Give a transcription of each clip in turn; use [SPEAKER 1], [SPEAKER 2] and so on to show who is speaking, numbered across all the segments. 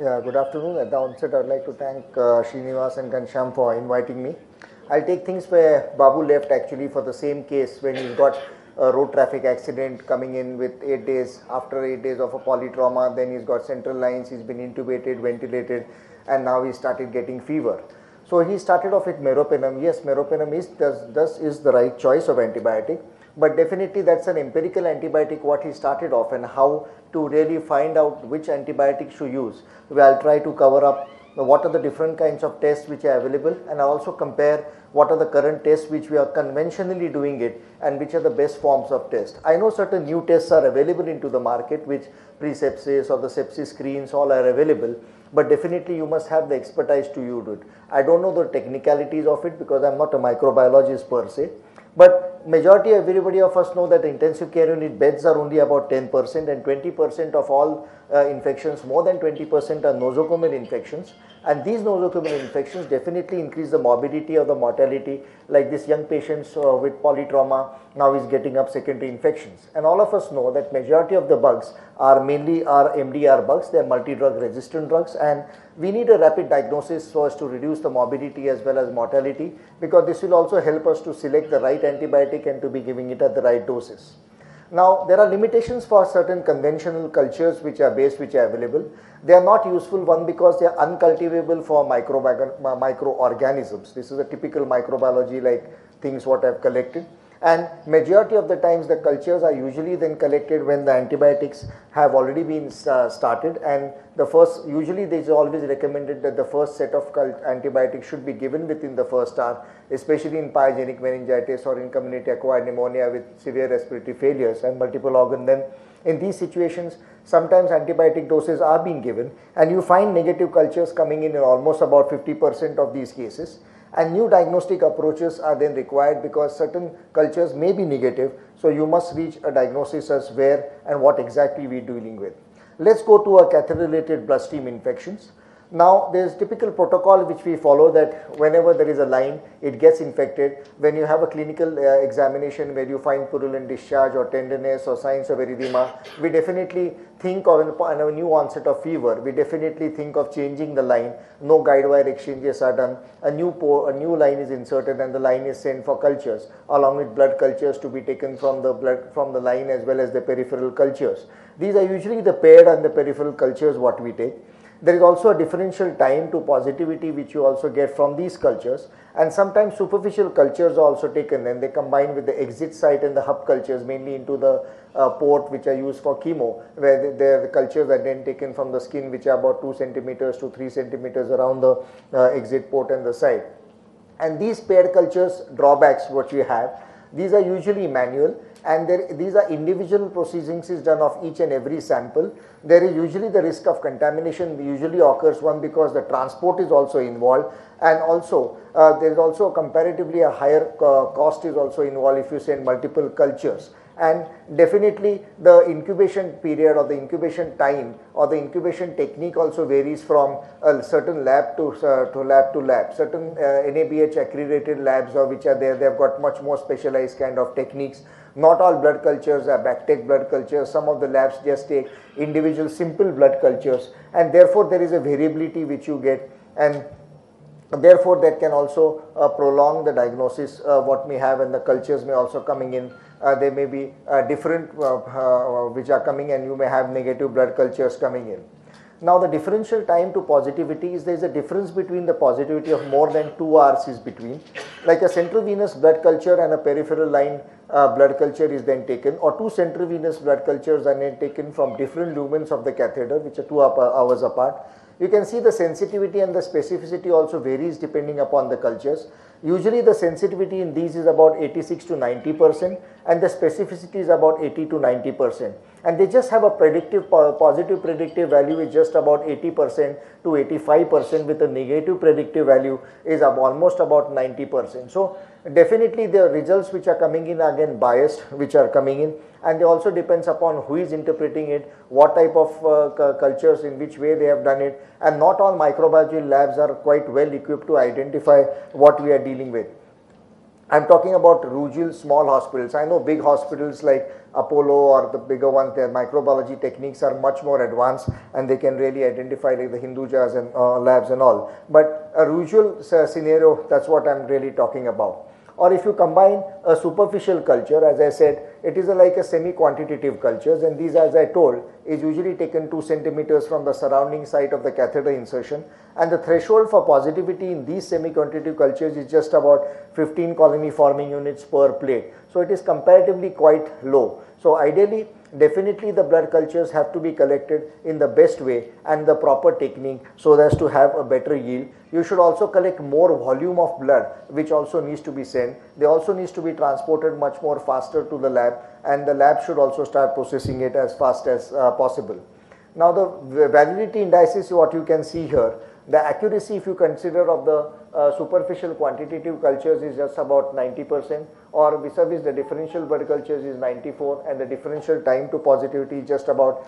[SPEAKER 1] Yeah, good afternoon. At the onset, I'd like to thank Srinivas and Gansham for inviting me. I'll take things where Babu left actually for the same case when he got a road traffic accident coming in with 8 days, after 8 days of a polytrauma, then he's got central lines, he's been intubated, ventilated, and now he started getting fever. So he started off with meropenem. Yes, meropenem is the right choice of antibiotic, but definitely that's an empirical antibiotic what he started off, and how to really find out which antibiotics to use. Well, I'll try to cover up what are the different kinds of tests which are available, and I'll also compare what are the current tests which we are conventionally doing it and which are the best forms of test. I know certain new tests are available into the market, which pre-sepsis or the sepsis screens all are available, but definitely you must have the expertise to use it. I don't know the technicalities of it because I'm not a microbiologist per se, but majority everybody of us know that the intensive care unit beds are only about 10%, and 20% of all infections, more than 20% are nosocomial infections, and these nosocomial infections definitely increase the morbidity or the mortality, like this young patients with polytrauma now is getting up secondary infections. And all of us know that majority of the bugs are mainly MDR bugs, they are multi-drug resistant drugs, and we need a rapid diagnosis so as to reduce the morbidity as well as mortality, because this will also help us to select the right antibiotic and to be giving it at the right doses. Now, there are limitations for certain conventional cultures which are available. They are not useful, one, because they are uncultivable for microorganisms. This is a typical microbiology like things what I have collected. And majority of the times the cultures are usually then collected when the antibiotics have already been started, and the first, usually there is always recommended that the first set of antibiotics should be given within the first hour, especially in pyogenic meningitis or in community acquired pneumonia with severe respiratory failures and multiple organ. Then in these situations sometimes antibiotic doses are being given, and you find negative cultures coming in almost about 50% of these cases. And new diagnostic approaches are then required because certain cultures may be negative, so you must reach a diagnosis as where and what exactly we are dealing with. Let's go to a catheter-related bloodstream infections. Now, there is typical protocol which we follow, that whenever there is a line, it gets infected. When you have a clinical examination where you find purulent discharge or tenderness or signs of erythema, we definitely think of a new onset of fever. We definitely think of changing the line. No guide wire exchanges are done. A new line is inserted and the line is sent for cultures, along with blood cultures to be taken from the line as well as the peripheral cultures. These are usually the paired and the peripheral cultures what we take. There is also a differential time to positivity which you also get from these cultures, and sometimes superficial cultures are also taken and they combine with the exit site and the hub cultures, mainly into the port which are used for chemo, where the cultures are then taken from the skin which are about 2 centimeters to 3 centimeters around the exit port and the site. And these paired cultures drawbacks what you have, these are usually manual, and these are individual processing is done of each and every sample. There is usually the risk of contamination usually occurs, one, because the transport is also involved, and also there is also comparatively a higher cost is also involved if you send multiple cultures. And definitely the incubation period or the incubation time or the incubation technique also varies from a certain lab to lab. Certain NABH accredited labs or which are there, they have got much more specialized kind of techniques. Not all blood cultures are BACTEC blood cultures. Some of the labs just take individual simple blood cultures, and therefore there is a variability which you get, and therefore that can also prolong the diagnosis what may have, and the cultures may also coming in. There may be different which are coming, and you may have negative blood cultures coming in. Now, the differential time to positivity is there is a difference between the positivity of more than 2 hours is between. Like a central venous blood culture and a peripheral line blood culture is then taken, or 2 central venous blood cultures are then taken from different lumens of the catheter which are 2 hours apart. You can see the sensitivity and the specificity also varies depending upon the cultures. Usually the sensitivity in these is about 86 to 90%, and the specificity is about 80 to 90%. And they just have a positive predictive value is just about 80% to 85%, with a negative predictive value is almost about 90%. So definitely the results which are coming in are again biased which are coming in, and they also depends upon who is interpreting it, what type of cultures, in which way they have done it, and not all microbiology labs are quite well equipped to identify what we are dealing with. I'm talking about rural small hospitals. I know big hospitals like Apollo or the bigger ones, their microbiology techniques are much more advanced and they can really identify like the Hindujas and labs and all. But a rural scenario, that's what I'm really talking about. Or if you combine a superficial culture, as I said, it is like a semi-quantitative cultures, and these, as I told, is usually taken 2 centimeters from the surrounding site of the catheter insertion, and the threshold for positivity in these semi-quantitative cultures is just about 15 colony forming units per plate. So it is comparatively quite low. So ideally, definitely the blood cultures have to be collected in the best way and the proper technique so as to have a better yield. You should also collect more volume of blood, which also needs to be sent. They also needs to be transported much more faster to the lab, and the lab should also start processing it as fast as possible. Now the validity indices, what you can see here, the accuracy, if you consider, of the superficial quantitative cultures is just about 90%, or vis-a-vis the differential blood cultures is 94, and the differential time to positivity is just about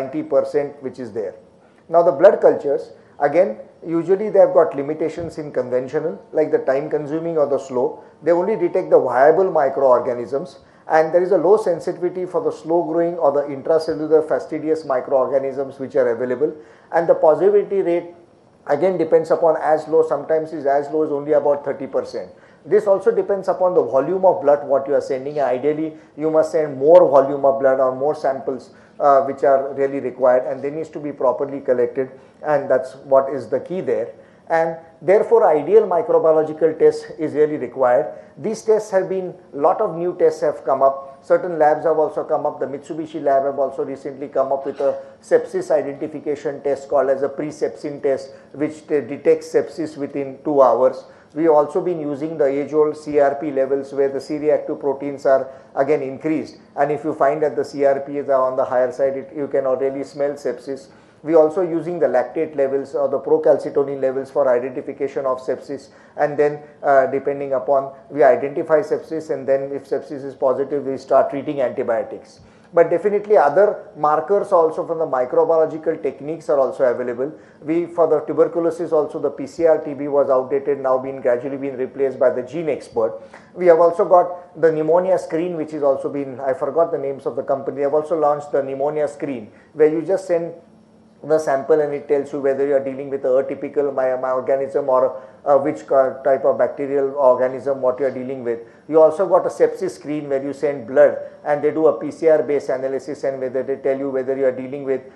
[SPEAKER 1] 90%, which is there. Now the blood cultures, again, usually they have got limitations in conventional, like the time consuming or the slow. They only detect the viable microorganisms, and there is a low sensitivity for the slow growing or the intracellular fastidious microorganisms which are available, and the positivity rate again depends upon as low, sometimes is as low as only about 30%. This also depends upon the volume of blood what you are sending. Ideally, you must send more volume of blood or more samples which are really required, and they needs to be properly collected, and that's what is the key there. And therefore, ideal microbiological tests is really required. These tests have been, lot of new tests have come up. Certain labs have also come up. The Mitsubishi lab have also recently come up with a sepsis identification test called as a pre-sepsin test, which detects sepsis within 2 hours. We have also been using the age-old CRP levels, where the C-reactive proteins are again increased, and if you find that the CRP is on the higher side, you can already smell sepsis. We also using the lactate levels or the procalcitonin levels for identification of sepsis, and then depending upon, we identify sepsis, and then if sepsis is positive, we start treating antibiotics. But definitely other markers also from the microbiological techniques are also available. For the tuberculosis also, the PCR TB was outdated, now gradually been replaced by the gene expert. We have also got the pneumonia screen, which is also been, I forgot the names of the company. They have also launched the pneumonia screen, where you just send the sample and it tells you whether you are dealing with a atypical organism or which type of bacterial organism what you are dealing with. You also got a sepsis screen where you send blood and they do a PCR based analysis, and whether they tell you whether you are dealing with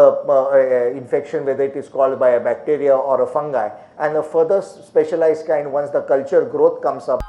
[SPEAKER 1] infection, whether it is caused by a bacteria or a fungi, and a further specialized kind once the culture growth comes up.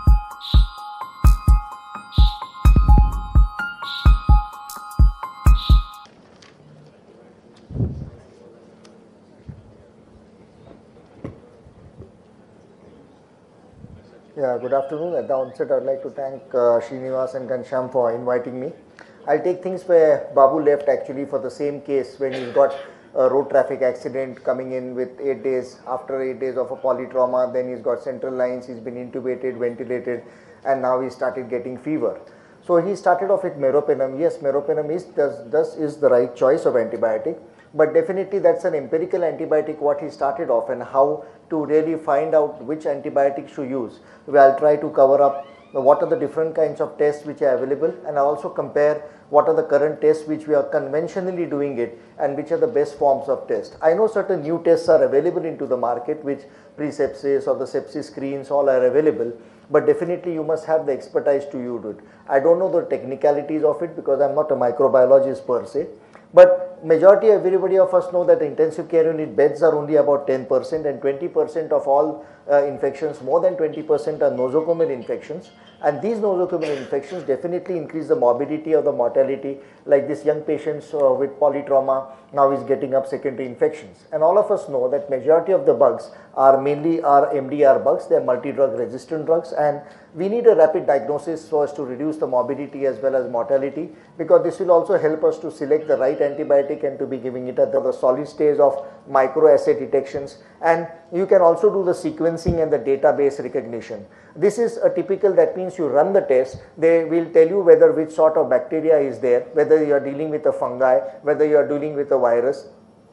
[SPEAKER 1] Yeah, good afternoon. At the onset, I would like to thank Srinivas and Ghanshyam for inviting me. I'll take things where Babu left actually for the same case when he got a road traffic accident coming in with 8 days, after 8 days of a polytrauma, then he's got central lines, he's been intubated, ventilated, and now he started getting fever. So he started off with meropenem. Yes, meropenem is the right choice of antibiotic, but definitely that's an empirical antibiotic what he started off, and how to really find out which antibiotics to use. I'll try to cover up what are the different kinds of tests which are available, and I'll also compare what are the current tests which we are conventionally doing it and which are the best forms of test. I know certain new tests are available into the market, which pre-sepsis or the sepsis screens all are available, but definitely you must have the expertise to use it. I don't know the technicalities of it because I'm not a microbiologist per se, but majority everybody of us know that intensive care unit beds are only about 10%, and 20% of all infections, more than 20% are nosocomial infections, and these nosocomial infections definitely increase the morbidity or the mortality, like this young patient with polytrauma now is getting up secondary infections. And all of us know that majority of the bugs are mainly MDR bugs, they are multi-drug resistant drugs, and we need a rapid diagnosis so as to reduce the morbidity as well as mortality, because this will also help us to select the right antibiotic and to be giving it at the solid stage of microassay detections. And you can also do the sequencing and the database recognition. This is a typical, that means you run the test, they will tell you whether which sort of bacteria is there, whether you are dealing with a fungi, whether you are dealing with a virus,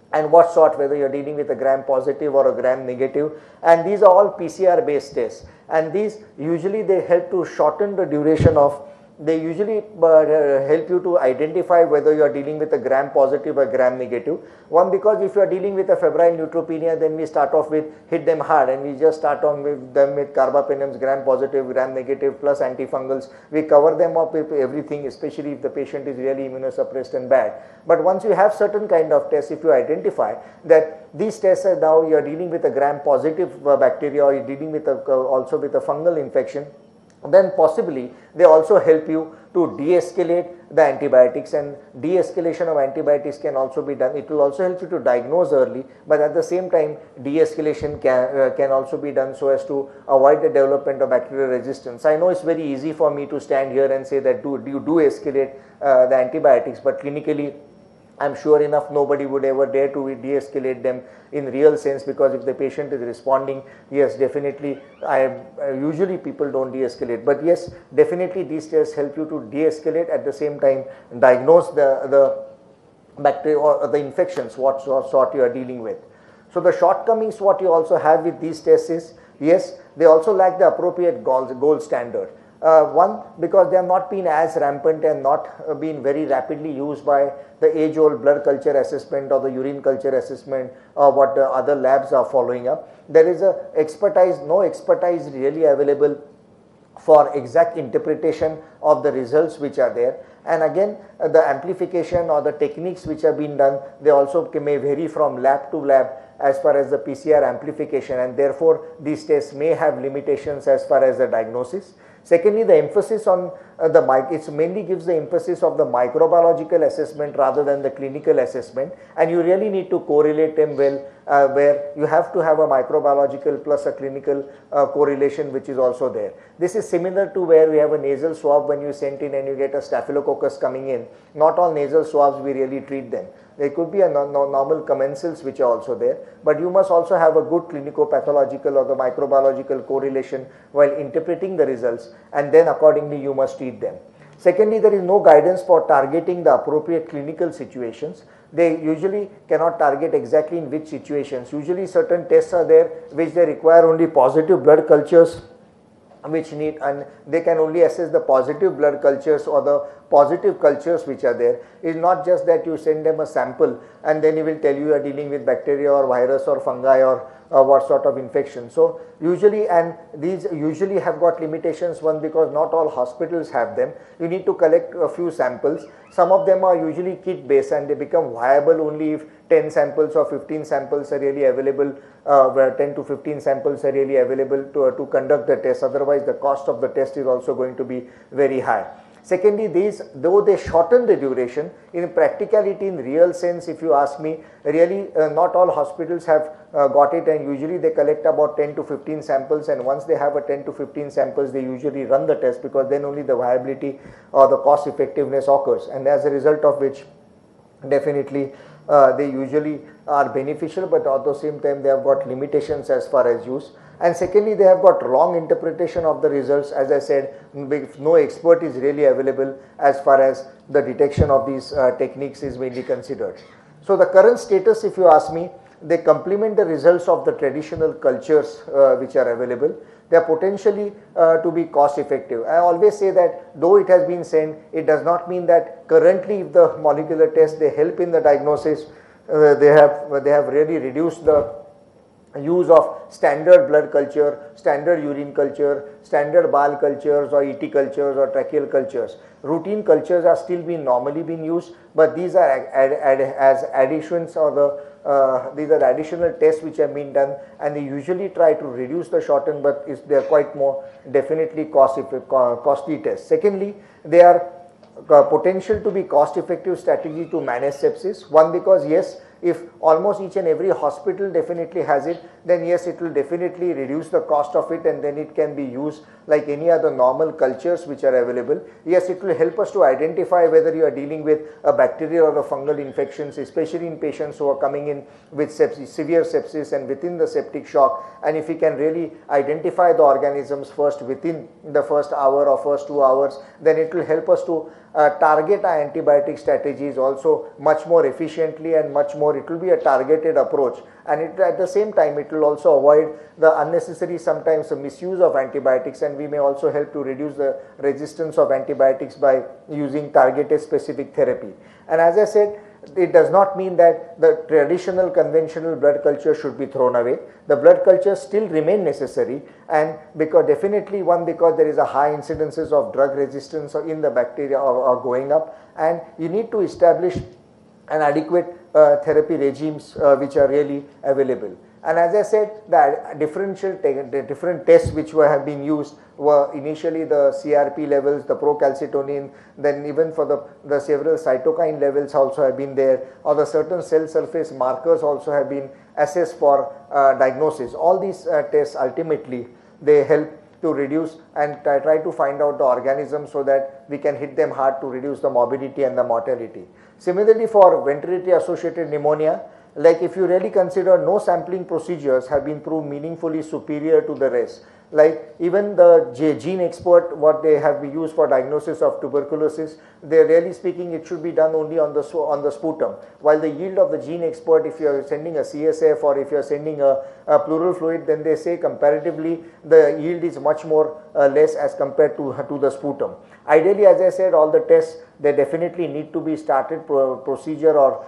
[SPEAKER 1] and what sort, whether you're dealing with a gram positive or a gram negative, and these are all PCR based tests, and these usually they help to shorten the duration of, they usually help you to identify whether you are dealing with a gram positive or gram negative. One, because if you are dealing with a febrile neutropenia, then we start off with hit them hard, and we just start on with them with carbapenems, gram positive, gram negative, plus antifungals. We cover them up with everything, especially if the patient is really immunosuppressed and bad. But once you have certain kind of tests, if you identify that these tests are now you are dealing with a gram positive bacteria, or you are dealing with also with a fungal infection, then possibly they also help you to de-escalate the antibiotics, and de-escalation of antibiotics can also be done. It will also help you to diagnose early, but at the same time de-escalation can also be done so as to avoid the development of bacterial resistance. I know it's very easy for me to stand here and say that you do escalate the antibiotics, but clinically I'm sure enough nobody would ever dare to de-escalate them in real sense, because if the patient is responding, yes, definitely usually people don't de-escalate, but yes, definitely these tests help you to de-escalate, at the same time diagnose the bacteria or the infections what sort you are dealing with. So the shortcomings what you also have with these tests is, yes, they also lack the appropriate gold standard. One, because they have not been as rampant and not been very rapidly used by the age-old blood culture assessment or the urine culture assessment or what the other labs are following up. There is no expertise really available for exact interpretation of the results which are there. And again, the amplification or the techniques which have been done, they also may vary from lab to lab as far as the PCR amplification, and therefore these tests may have limitations as far as the diagnosis. Secondly, the emphasis on it mainly gives the emphasis of the microbiological assessment rather than the clinical assessment, and you really need to correlate them well, where you have to have a microbiological plus a clinical correlation which is also there. This is similar to where we have a nasal swab when you sent in and you get a staphylococcus coming in. Not all nasal swabs we really treat them. There could be a normal commensals which are also there, but you must also have a good clinico-pathological or the microbiological correlation while interpreting the results, and then accordingly you must treat them. Secondly, there is no guidance for targeting the appropriate clinical situations. They usually cannot target exactly in which situations. Usually certain tests are there which they require only positive blood cultures which need, and they can only assess the positive blood cultures or the positive cultures which are there. It's not just that you send them a sample and then he will tell you are dealing with bacteria or virus or fungi or what sort of infection. So usually, and these usually have got limitations. One, because not all hospitals have them. You need to collect a few samples. Some of them are usually kit based and they become viable only if 10 samples or 15 samples are really available, where 10 to 15 samples are really available to conduct the test. Otherwise the cost of the test is also going to be very high. Secondly, these, though they shorten the duration, in practicality, in real sense, if you ask me, really not all hospitals have got it, and usually they collect about 10 to 15 samples, and once they have a 10 to 15 samples, they usually run the test, because then only the viability or the cost effectiveness occurs, and as a result of which definitely they usually are beneficial, but at the same time they have got limitations as far as use. And secondly, they have got wrong interpretation of the results. As I said, no expert is really available as far as the detection of these techniques is mainly considered. So the current status, if you ask me, they complement the results of the traditional cultures which are available. They are potentially to be cost effective. I always say that though it has been said, it does not mean that currently if the molecular tests, they help in the diagnosis, they have really reduced the use of standard blood culture, standard urine culture, standard bile cultures or ET cultures or tracheal cultures. Routine cultures are still normally being used, but these are as additions or these are additional tests which have been done, and they usually try to reduce the shorten, but they are quite more definitely costly tests. Secondly, they are potential to be cost effective strategy to manage sepsis. One, because yes, if almost each and every hospital definitely has it, then yes, it will definitely reduce the cost of it, and then it can be used like any other normal cultures which are available. Yes, it will help us to identify whether you are dealing with a bacterial or a fungal infections, especially in patients who are coming in with sepsis, severe sepsis and within the septic shock, and if we can really identify the organisms first within the first hour or first 2 hours, then it will help us to target our antibiotic strategies also much more efficiently and much more, it will be a targeted approach, and at the same time it will also avoid the unnecessary sometimes misuse of antibiotics, and we may also help to reduce the resistance of antibiotics by using targeted specific therapy. And as I said, it does not mean that the traditional conventional blood culture should be thrown away. The blood cultures still remain necessary, and because definitely because there is a high incidences of drug resistance in the bacteria are going up, and you need to establish an adequate therapy regimes which are really available. And as I said, the different tests which have been used were initially the CRP levels, the procalcitonin, then even for the several cytokine levels also have been there, or the certain cell surface markers also have been assessed for diagnosis. All these tests ultimately they help to reduce and try to find out the organisms so that we can hit them hard to reduce the morbidity and the mortality. Similarly, for ventilatory associated pneumonia, like if you really consider, no sampling procedures have been proved meaningfully superior to the rest. Like even the gene expert, what they have been used for diagnosis of tuberculosis, they really speaking it should be done only on the sputum. While the yield of the gene expert, if you are sending a CSF or if you are sending a pleural fluid, then they say comparatively the yield is much more less as compared to the sputum. Ideally, as I said, all the tests they definitely need to be started procedure or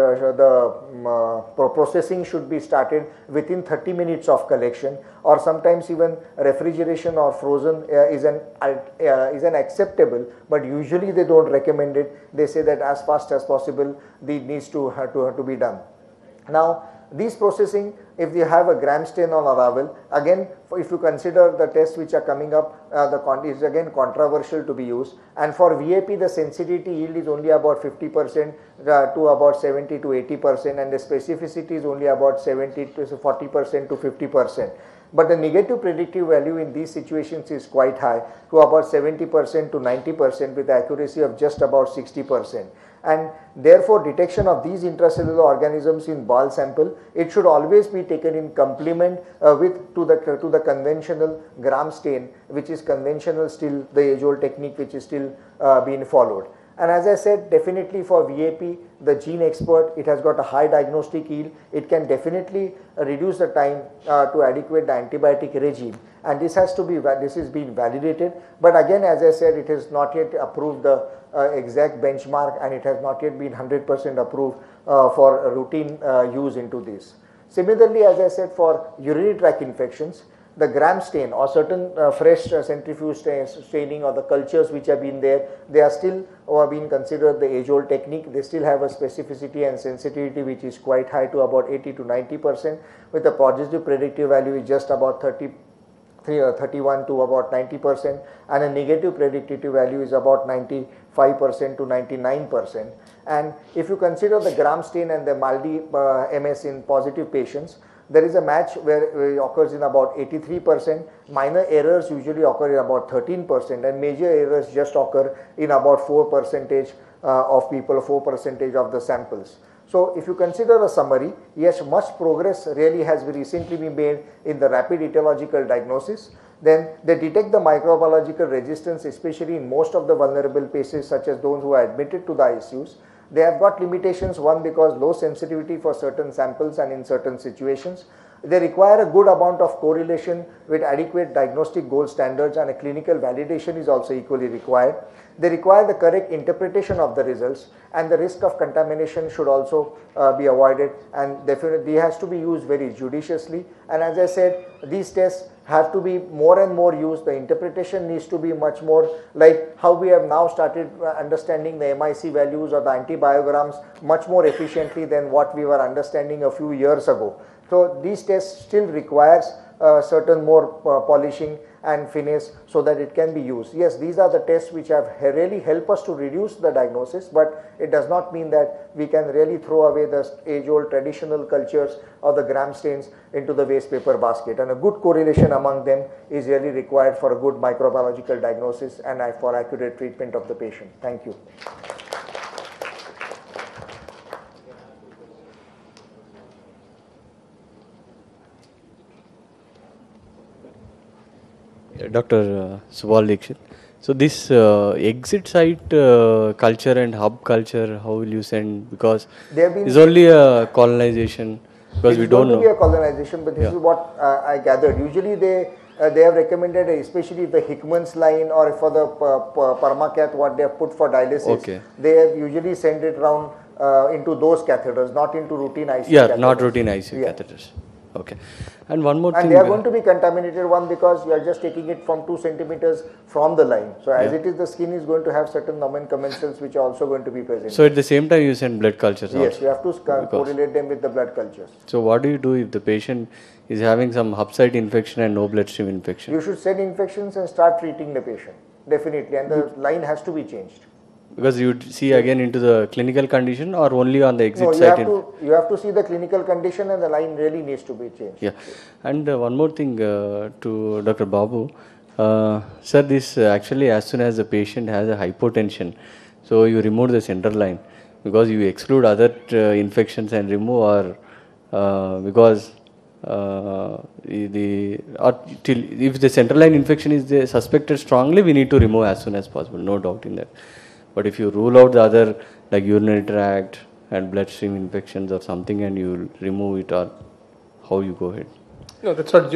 [SPEAKER 1] the processing should be started within 30 minutes of collection, or sometimes even refrigeration or frozen is an acceptable, but usually they don't recommend it. They say that as fast as possible it needs to be done. Now these processing, if you have a gram stain on arrival, again if you consider the tests which are coming up, is again controversial to be used, and for VAP the sensitivity yield is only about 50% to about 70 to 80%, and the specificity is only about 70 to 40% to 50%. But the negative predictive value in these situations is quite high, to about 70% to 90% with accuracy of just about 60%. And therefore detection of these intracellular organisms in bowel sample, it should always be taken in complement to the conventional gram stain, which is conventional still, the age old technique which is still being followed. And as I said, definitely for VAP, the gene expert, it has got a high diagnostic yield. It can definitely reduce the time to adequate the antibiotic regime, and this is being validated. But again, as I said, it is not yet approved the exact benchmark, and it has not yet been 100% approved for routine use into this. Similarly, as I said, for urinary tract infections, the gram stain or certain fresh centrifuge staining or the cultures which have been there, they are still being considered the age-old technique. They still have a specificity and sensitivity which is quite high, to about 80 to 90%, with a positive predictive value is just about 31 to about 90%, and a negative predictive value is about 95% to 99%. And if you consider the gram stain and the MALDI MS in positive patients, there is a match where it occurs in about 83%, minor errors usually occur in about 13%, and major errors just occur in about 4% of people, 4% of the samples. So if you consider a summary, yes, much progress really has recently been made in the rapid etiological diagnosis. Then they detect the microbiological resistance, especially in most of the vulnerable patients, such as those who are admitted to the ICUs. They have got limitations, one because low sensitivity for certain samples and in certain situations. They require a good amount of correlation with adequate diagnostic gold standards, and a clinical validation is also equally required. They require the correct interpretation of the results, and the risk of contamination should also be avoided, and definitely has to be used very judiciously. And as I said, these tests have to be more and more used. The interpretation needs to be much more like how we have now started understanding the MIC values or the antibiograms much more efficiently than what we were understanding a few years ago. So these tests still requires certain more polishing and finesse so that it can be used. Yes, these are the tests which have really helped us to reduce the diagnosis, but it does not mean that we can really throw away the age-old traditional cultures or the gram stains into the waste paper basket. And a good correlation among them is really required for a good microbiological diagnosis and for accurate treatment of the patient. Thank you.
[SPEAKER 2] Dr. Subhal Dixit. So this exit site culture and hub culture, how will you send? Because it's only a colonization. Because we don't know.
[SPEAKER 1] It's going to be a colonization, but this is what I gathered. Usually they have recommended, especially the Hickman's line or for the Permacath, what they have put for dialysis. They have usually sent it around into those catheters, not into routine ICU catheters.
[SPEAKER 2] Not routine ICU catheters. Okay. And one more thing.
[SPEAKER 1] And they are going to be contaminated, one, because you are just taking it from 2 centimeters from the line. So as it is, the skin is going to have certain nomenclaturals which are also going to be present.
[SPEAKER 2] So at the same time you send blood cultures also?
[SPEAKER 1] Yes, you have to correlate them with the blood cultures.
[SPEAKER 2] So what do you do if the patient is having some hub site infection and no bloodstream infection?
[SPEAKER 1] You should send infections and start treating the patient, definitely, and the line has to be changed.
[SPEAKER 2] Because you would see again into the clinical condition or only on the exit site?
[SPEAKER 1] You have to see the clinical condition, and the line really needs to be changed.
[SPEAKER 2] Yeah. And one more thing to Dr. Babu. Sir, this actually as soon as the patient has a hypotension, so you remove the central line because you exclude other infections and remove, or because if the central line infection is suspected strongly, we need to remove as soon as possible, no doubt in that. But if you rule out the other like urinary tract and bloodstream infections or something and you remove it, or how you go ahead?
[SPEAKER 3] No, that's what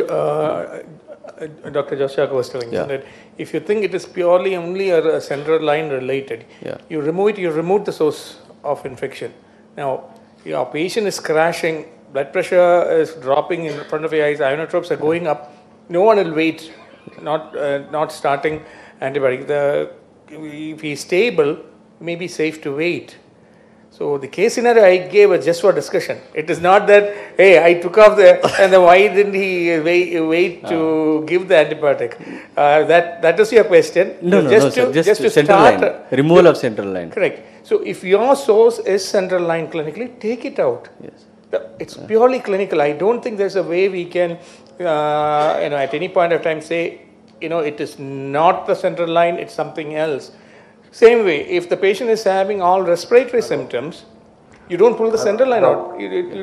[SPEAKER 3] Dr. Josiak was telling. That if you think it is purely only a central line related, you remove it, you remove the source of infection. Now, your patient is crashing, blood pressure is dropping in front of your eyes, ionotropes are going up, no one will wait, not starting antibiotic. If he is stable, it may be safe to wait. So the case scenario I gave was just for discussion. It is not that, hey, I took off and then why didn't he wait to give the antibiotic? That is your question.
[SPEAKER 2] No, just to central line. Removal of central line.
[SPEAKER 3] Correct. So if your source is central line clinically, take it out.
[SPEAKER 2] Yes.
[SPEAKER 3] It's purely clinical. I don't think there's a way we can, at any point of time say, it is not the central line, it's something else. Same way, if the patient is having all respiratory symptoms, you don't pull the central line out. You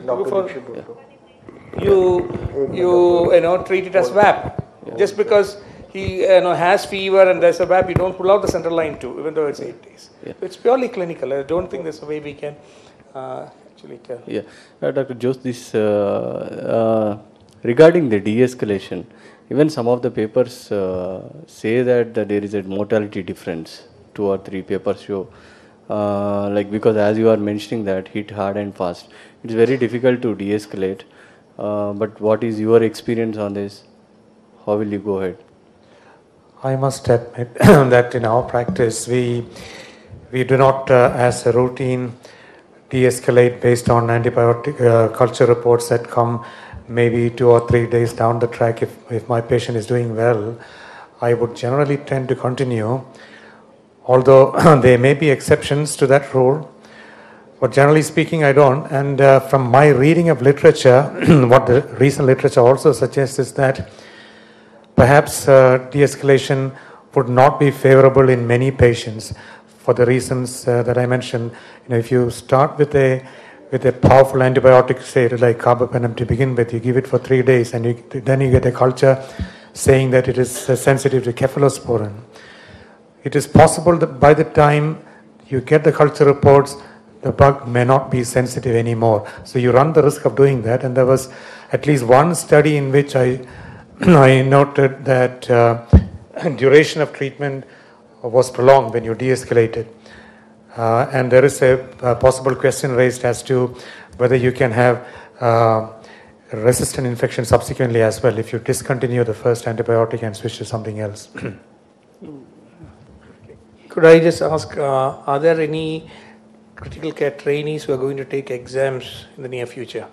[SPEAKER 3] treat it as VAP. Just because he has fever and there's a VAP, you don't pull out the central line too, even though it's 8 days. It's purely clinical. I don't think there's a way we can actually tell.
[SPEAKER 2] Yeah, Dr. Jose, this regarding the de-escalation. Even some of the papers say that there is a mortality difference. 2 or 3 papers show. Because as you are mentioning that hit hard and fast, it's very difficult to de-escalate. But what is your experience on this? How will you go ahead?
[SPEAKER 4] I must admit that in our practice, we do not, as a routine, de-escalate based on antibiotic culture reports that come maybe 2 or 3 days down the track. If my patient is doing well, I would generally tend to continue, although there may be exceptions to that rule, but generally speaking I don't. And from my reading of literature, what the recent literature also suggests is that perhaps de-escalation would not be favorable in many patients for the reasons that I mentioned. If you start with a powerful antibiotic, say like carbapenem to begin with, you give it for 3 days and then you get a culture saying that it is sensitive to cephalosporin. It is possible that by the time you get the culture reports, the bug may not be sensitive anymore. So you run the risk of doing that. And there was at least one study in which I noted that duration of treatment was prolonged when you de-escalated. And there is a possible question raised as to whether you can have resistant infection subsequently as well if you discontinue the first antibiotic and switch to something else.
[SPEAKER 3] Could I just ask, are there any critical care trainees who are going to take exams in the near future?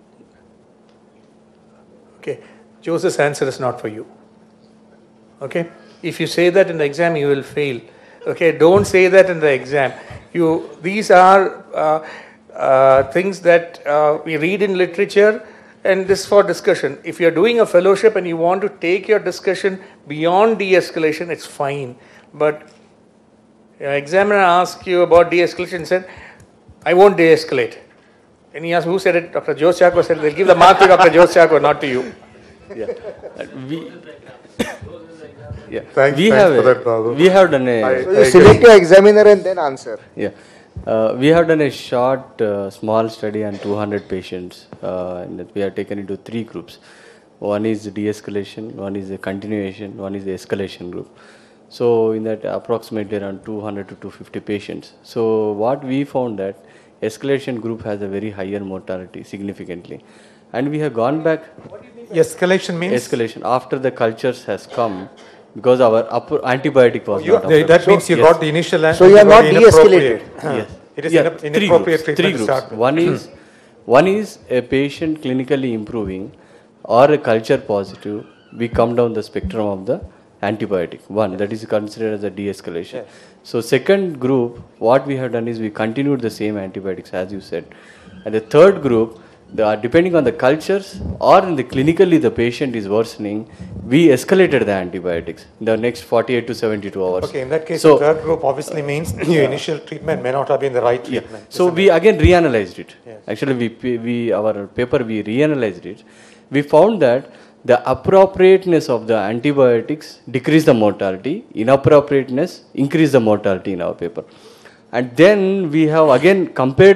[SPEAKER 3] Okay, Joseph's answer is not for you. Okay, if you say that in the exam, you will fail. Okay, don't say that in the exam. These are things that we read in literature, and this is for discussion. If you're doing a fellowship and you want to take your discussion beyond de-escalation, it's fine. But your examiner asks you about de-escalation and said, I won't de-escalate. And he asked, who said it? Dr. Jose Chaco said, they'll give the mark to Dr. Jose Chaco, not to you.
[SPEAKER 2] Yeah. Yeah.
[SPEAKER 4] Thanks for that, Babu.
[SPEAKER 2] We have done a.
[SPEAKER 1] So you select your examiner and then answer.
[SPEAKER 2] Yeah. We have done a short, small study on 200 patients. And we have taken into 3 groups. One is de-escalation, one is a continuation, one is the escalation group. So in that approximately around 200 to 250 patients. So what we found that escalation group has a very higher mortality significantly. And we have gone back.
[SPEAKER 4] Escalation means?
[SPEAKER 2] Escalation. After the cultures has come, because our antibiotic was not approved.
[SPEAKER 4] That means you got the initial antibiotic.
[SPEAKER 1] So you are not de-escalated.
[SPEAKER 2] Yes.
[SPEAKER 4] It is inappropriate treatment.
[SPEAKER 2] 3 groups. One is a patient clinically improving or a culture positive. We come down the spectrum of the antibiotic. One, that is considered as a de-escalation. Yes. So second group, what we have done is we continued the same antibiotics as you said. And the third group, depending on the cultures or in the clinically the patient is worsening, we escalated the antibiotics in the next 48 to 72 hours.
[SPEAKER 4] Okay, in that case, the third group obviously means your initial treatment may not have been the right treatment.
[SPEAKER 2] So we again reanalyzed it. Yes. Actually, our paper, we reanalyzed it. We found that the appropriateness of the antibiotics decreased the mortality, inappropriateness increased the mortality in our paper. And then we have again compared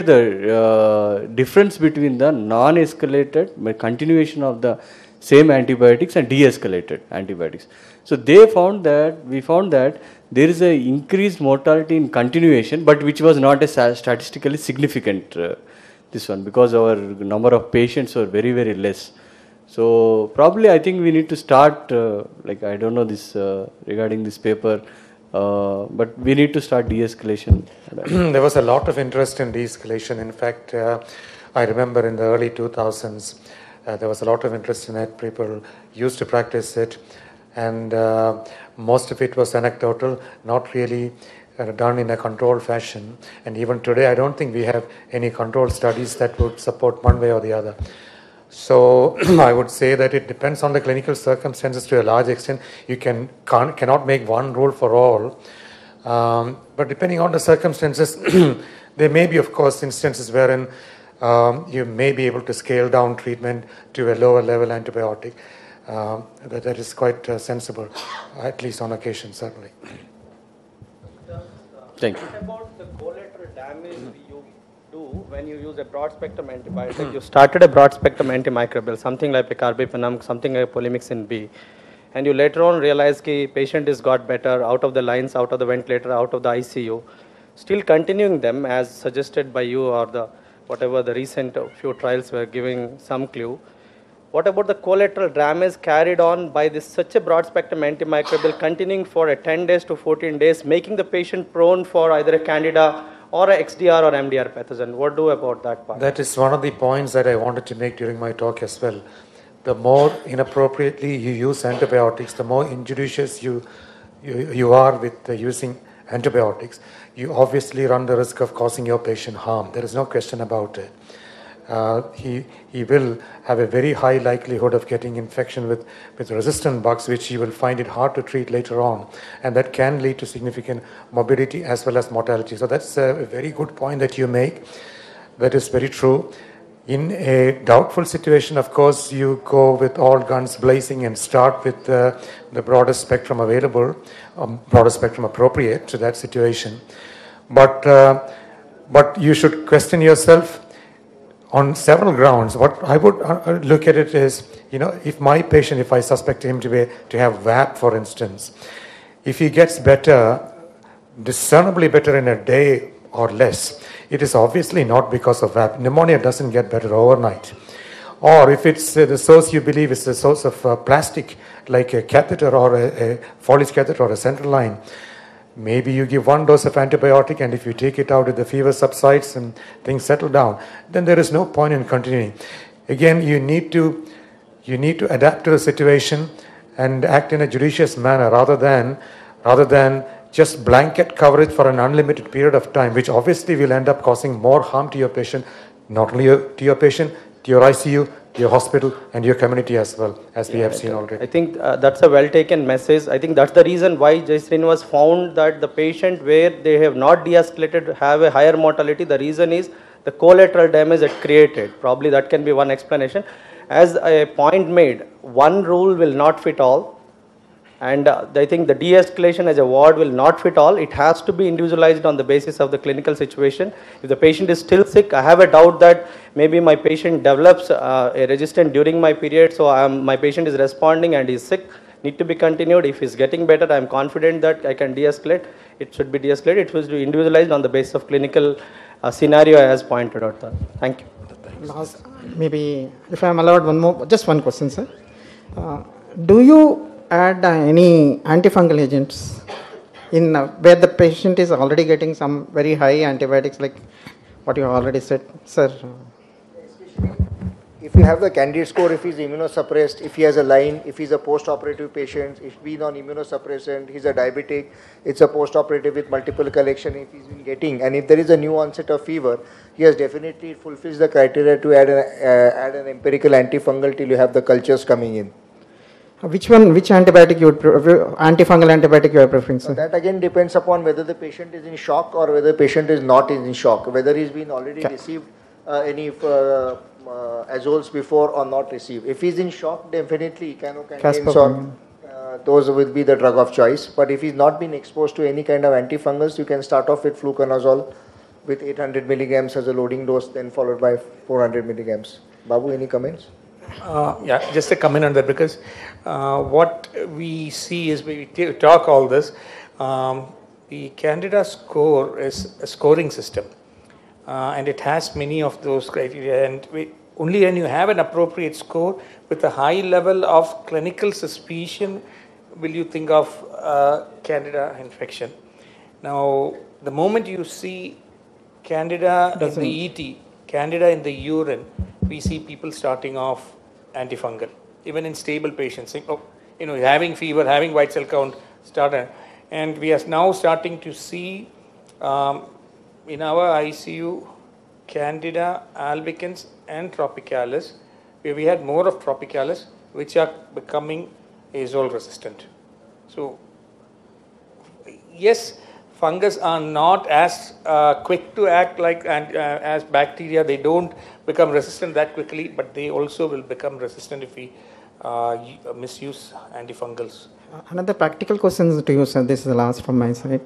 [SPEAKER 2] the difference between the non-escalated continuation of the same antibiotics and de-escalated antibiotics. So we found that there is a increased mortality in continuation, but which was not a statistically significant this one, because our number of patients were very, very less. So probably I think we need to start I don't know this regarding this paper. But we need to start de-escalation.
[SPEAKER 4] There was a lot of interest in de-escalation. In fact, I remember in the early 2000s, there was a lot of interest in it. People used to practice it, and most of it was anecdotal, not really done in a controlled fashion. And even today, I don't think we have any controlled studies that would support one way or the other. So I would say that it depends on the clinical circumstances to a large extent. You cannot make one rule for all. But depending on the circumstances, there may be, of course, instances wherein you may be able to scale down treatment to a lower level antibiotic. That is quite sensible, at least on occasion, certainly.
[SPEAKER 2] Thank you.
[SPEAKER 5] What about the collateral damage you do when you use a broad spectrum antibiotic? You started a broad spectrum antimicrobial, something like a carbapenem, something like polymyxin B, and you later on realize the patient is got better out of the lines, out of the ventilator, out of the ICU, still continuing them as suggested by you or the whatever the recent few trials were giving some clue. What about the collateral damage carried on by this such a broad spectrum antimicrobial continuing for a 10 days to 14 days, making the patient prone for either a candida or a XDR or MDR pathogen? What do about that part?
[SPEAKER 4] That is one of the points that I wanted to make during my talk as well. The more inappropriately you use antibiotics, the more injudicious you are with using antibiotics, you obviously run the risk of causing your patient harm. There is no question about it. He will have a very high likelihood of getting infection with resistant bugs, which you will find it hard to treat later on, and that can lead to significant morbidity as well as mortality. So that's a very good point that you make. That is very true. In a doubtful situation, of course, you go with all guns blazing and start with the broadest spectrum available, broadest spectrum appropriate to that situation. But you should question yourself on several grounds. What I would look at it is, if my patient, if I suspect him to have VAP, for instance, if he gets better, discernibly better in a day or less, it is obviously not because of VAP. Pneumonia doesn't get better overnight. Or if it's the source you believe is the source of plastic, like a catheter or a Foley's catheter or a central line, maybe you give one dose of antibiotic, and if you take it out, if the fever subsides and things settle down, then there is no point in continuing. Again, you need to adapt to the situation and act in a judicious manner rather than just blanket coverage for an unlimited period of time, which obviously will end up causing more harm to your patient, not only to your patient, to your ICU, to your hospital, and your community as well, as we have seen already.
[SPEAKER 5] I think that's a well-taken message. I think that's the reason why Jaisrin was found that the patient where they have not de-escalated have a higher mortality. The reason is the collateral damage it created. Probably that can be one explanation. As a point made, one rule will not fit all. And I think the de-escalation as a word will not fit all. It has to be individualized on the basis of the clinical situation. If the patient is still sick, I have a doubt that maybe my patient develops a resistance during my period, so my patient is responding and is sick, need to be continued. If he's getting better, I'm confident that I can de-escalate. It should be de-escalated. It should be individualized on the basis of clinical scenario as pointed out. Thank you.
[SPEAKER 6] Last, maybe if I'm allowed one more, just one question, sir. Do you add any antifungal agents in where the patient is already getting some very high antibiotics, like what you already said, sir?
[SPEAKER 1] If you have the candidate score, if he's immunosuppressed, if he has a line, if he's a post-operative patient, if he's on immunosuppressant, he's a diabetic, it's a post-operative with multiple collection, if he's been getting, and if there is a new onset of fever, he has definitely fulfills the criteria to add an empirical antifungal till you have the cultures coming in.
[SPEAKER 6] Which antibiotic you would antifungal antibiotic you are preferring, sir?
[SPEAKER 1] So that again depends upon whether the patient is in shock or whether the patient is not in shock, whether he's been already received any azoles before or not received. If he's in shock, definitely echinocandins or those will be the drug of choice. But if he's not been exposed to any kind of antifungals, you can start off with fluconazole with 800 milligrams as a loading dose, then followed by 400 milligrams. Babu, any comments?
[SPEAKER 3] Yeah, just a comment on that, because what we see is we talk all this, the Candida score is a scoring system, and it has many of those criteria, and only when you have an appropriate score with a high level of clinical suspicion will you think of Candida infection. Now, the moment you see Candida in the ET, Candida in the urine, we see people starting off antifungal, even in stable patients, saying, oh, having fever, having white cell count, and we are now starting to see in our ICU Candida albicans and tropicalis, where we had more of tropicalis, which are becoming azole resistant. So, yes, fungus are not as quick to act like as bacteria. They don't become resistant that quickly, but they also will become resistant if we misuse antifungals.
[SPEAKER 6] Another practical question to you, sir. This is the last from my side.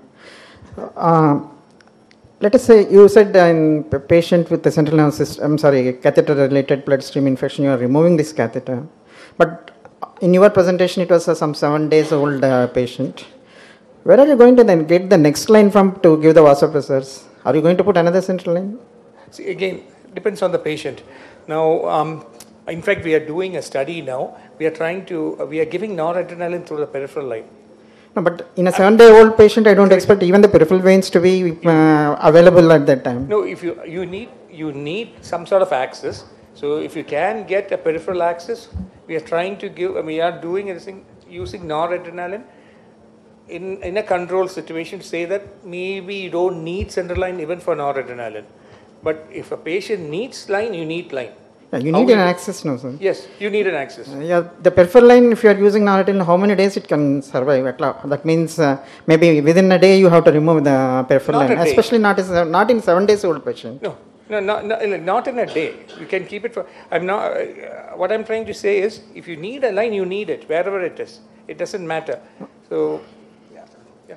[SPEAKER 6] Let us say you said in a patient with the central nervous system, catheter-related bloodstream infection, you are removing this catheter. But in your presentation, it was some 7 days old patient. Where are you going to then get the next line from to give the vasopressors? Are you going to put another central line?
[SPEAKER 3] See, again, depends on the patient. Now, in fact, we are doing a study now. We are giving noradrenaline through the peripheral line.
[SPEAKER 6] No, but in a 7-day-old patient, I don't expect even the peripheral veins to be available at that time.
[SPEAKER 3] No, if you need some sort of access. So if you can get a peripheral access, we are trying to give. We are doing everything using noradrenaline in a controlled situation. Say that maybe you don't need central line even for noradrenaline, but if a patient needs line, you need line.
[SPEAKER 6] Yeah, you need an access now, sir.
[SPEAKER 3] Yes, you need an access.
[SPEAKER 6] Yeah, the peripheral line, if you are using noradrenaline, how many days it can survive? That means maybe within a day you have to remove the peripheral line, especially not in 7 days old patient.
[SPEAKER 3] No, not in a day. You can keep it for. What I'm trying to say is, if you need a line, you need it wherever it is. It doesn't matter. So, yeah.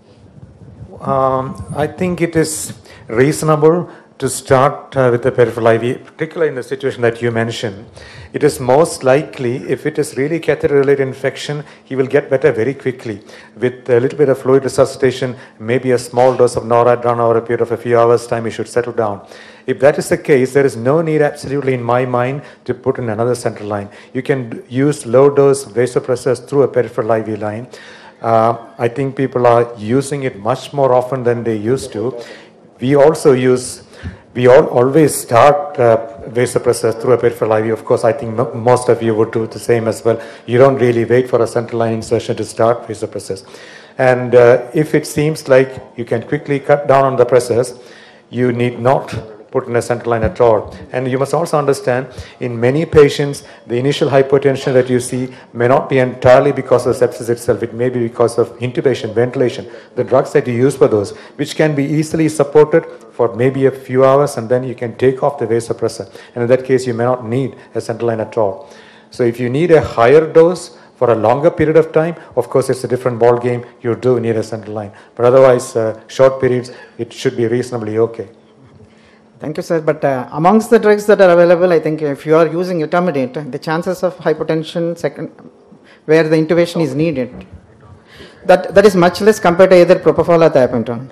[SPEAKER 4] I think it is reasonable to start with the peripheral IV, particularly in the situation that you mentioned. It is most likely, if it is really catheter-related infection, he will get better very quickly. With a little bit of fluid resuscitation, maybe a small dose of noradrenaline over a period of a few hours' time, he should settle down. If that is the case, there is no need absolutely in my mind to put in another central line. You can use low-dose vasopressors through a peripheral IV line. I think people are using it much more often than they used to. We always start vasopressors through a peripheral IV. Of course, I think most of you would do the same as well. You don't really wait for a central line insertion to start vasopressors. And if it seems like you can quickly cut down on the pressors, you need not put in a central line at all. And you must also understand, in many patients, the initial hypotension that you see may not be entirely because of sepsis itself. It may be because of intubation, ventilation, the drugs that you use for those, which can be easily supported for maybe a few hours, and then you can take off the vasopressor. And in that case, you may not need a central line at all. So if you need a higher dose For a longer period of time, of course, it's a different ball game. You do need a central line. But otherwise, short periods, it should be reasonably okay.
[SPEAKER 6] Thank you, sir. But amongst the drugs that are available, I think if you are using etomidate, the chances of hypotension where the intubation is needed, that is much less compared to either propofol or thiopentone.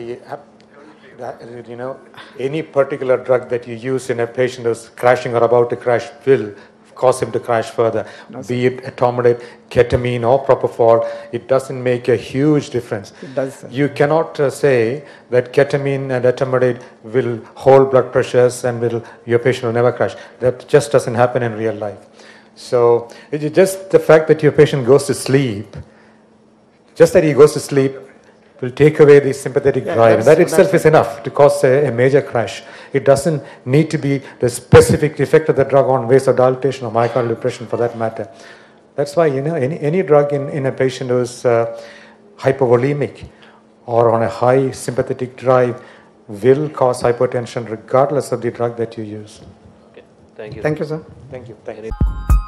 [SPEAKER 4] Any particular drug that you use in a patient who's crashing or about to crash will cause him to crash further. Be it etomidate, ketamine or propofol, it doesn't make a huge difference.
[SPEAKER 6] It does, sir.
[SPEAKER 4] You cannot say that ketamine and etomidate will hold blood pressures and your patient will never crash. That just doesn't happen in real life. So it's just the fact that your patient goes to sleep, just that he goes to sleep will take away the sympathetic drive. That itself is enough to cause a major crash. It doesn't need to be the specific effect of the drug on vasodilatation or myocardial depression for that matter. That's why, any drug in a patient who's hypovolemic or on a high sympathetic drive will cause hypotension regardless of the drug that you use.
[SPEAKER 2] Okay. Thank you.
[SPEAKER 6] Thank you, sir.
[SPEAKER 4] Thank you.